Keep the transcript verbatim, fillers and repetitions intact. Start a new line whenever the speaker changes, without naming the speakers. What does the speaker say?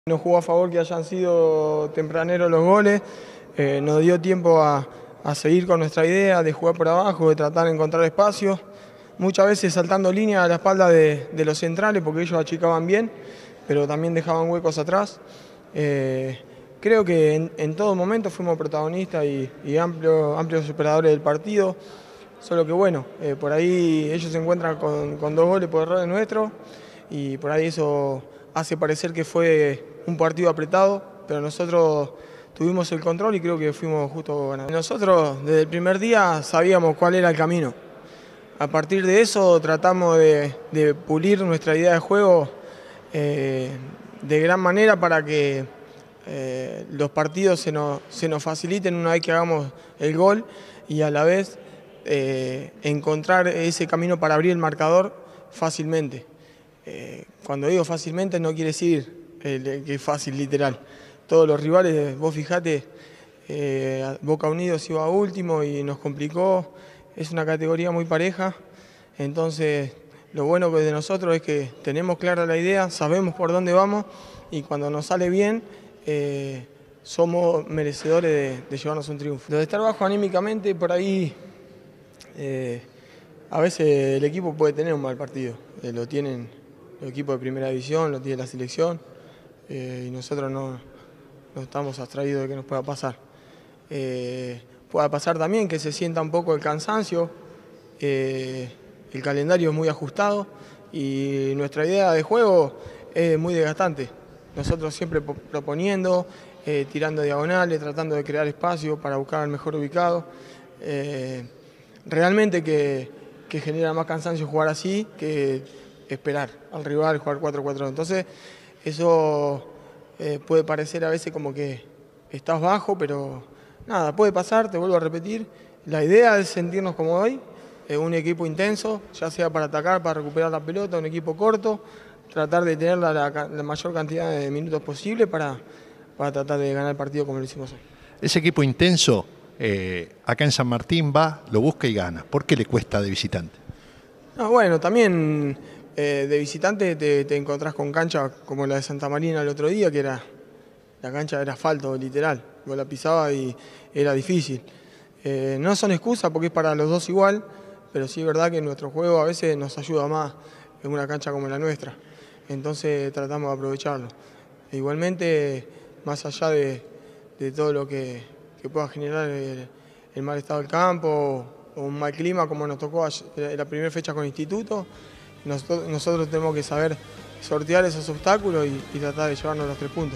Nos jugó a favor que hayan sido tempraneros los goles, eh, nos dio tiempo a, a seguir con nuestra idea de jugar por abajo, de tratar de encontrar espacios, muchas veces saltando línea a la espalda de, de los centrales porque ellos achicaban bien, pero también dejaban huecos atrás. Eh, creo que en, en todo momento fuimos protagonistas y, y amplio, amplios superadores del partido, solo que bueno, eh, por ahí ellos se encuentran con, con dos goles por errores nuestros y por ahí eso hace parecer que fue un partido apretado, pero nosotros tuvimos el control y creo que fuimos justo ganadores. Nosotros desde el primer día sabíamos cuál era el camino. A partir de eso tratamos de, de pulir nuestra idea de juego eh, de gran manera para que eh, los partidos se nos, se nos faciliten una vez que hagamos el gol y a la vez eh, encontrar ese camino para abrir el marcador fácilmente. Eh, cuando digo fácilmente no quiere decir eh, que es fácil literal. Todos los rivales, vos fijate, eh, Boca Unidos iba último y nos complicó. Es una categoría muy pareja, entonces lo bueno que de nosotros es que tenemos clara la idea, sabemos por dónde vamos y cuando nos sale bien eh, somos merecedores de, de llevarnos un triunfo. Lo de estar bajo anímicamente por ahí, eh, a veces el equipo puede tener un mal partido, eh, lo tienen los equipos de primera división, lo tiene la selección eh, y nosotros no, no estamos abstraídos de que nos pueda pasar. Eh, pueda pasar también que se sienta un poco el cansancio, eh, el calendario es muy ajustado y nuestra idea de juego es muy desgastante. Nosotros siempre proponiendo, eh, tirando diagonales, tratando de crear espacio para buscar al mejor ubicado. Eh, realmente que, que genera más cansancio jugar así que esperar al rival, jugar cuatro cuatro. Entonces eso eh, puede parecer a veces como que estás bajo, pero nada, puede pasar, te vuelvo a repetir. La idea es sentirnos como hoy, eh, un equipo intenso, ya sea para atacar, para recuperar la pelota, un equipo corto, tratar de tener la, la, la mayor cantidad de minutos posible para, para tratar de ganar el partido como lo hicimos hoy.
Ese equipo intenso, eh, acá en San Martín va, lo busca y gana. ¿Por qué le cuesta de visitante?
No, bueno, también eh, de visitante te, te encontrás con canchas como la de Santa Marina el otro día, que era la cancha era asfalto, literal. Vos la pisabas y era difícil. Eh, no son excusas porque es para los dos igual, pero sí es verdad que nuestro juego a veces nos ayuda más en una cancha como la nuestra. Entonces tratamos de aprovecharlo. E igualmente, más allá de, de todo lo que, que pueda generar el, el mal estado del campo o un mal clima como nos tocó en la primera fecha con Instituto, nosotros, nosotros tenemos que saber sortear esos obstáculos y, y tratar de llevarnos los tres puntos.